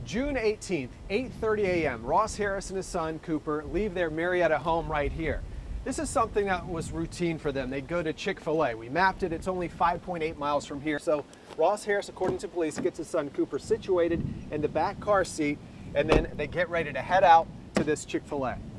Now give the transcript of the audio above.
June 18th, 8:30 a.m., Ross Harris and his son, Cooper, leave their Marietta home right here. This is something that was routine for them. They'd go to Chick-fil-A. We mapped it. It's only 5.8 miles from here. So Ross Harris, according to police, gets his son, Cooper, situated in the back car seat, and then they get ready to head out to this Chick-fil-A.